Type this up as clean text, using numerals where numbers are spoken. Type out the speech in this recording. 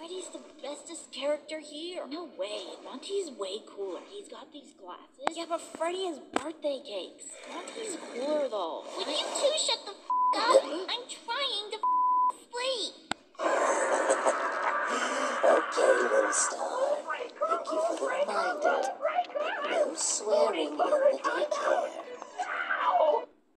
Freddy's the bestest character here. No way. Monty's way cooler. He's got these glasses. Yeah, but Freddy has birthday cakes. Monty's cooler, though. Would you two shut the f*** up? I'm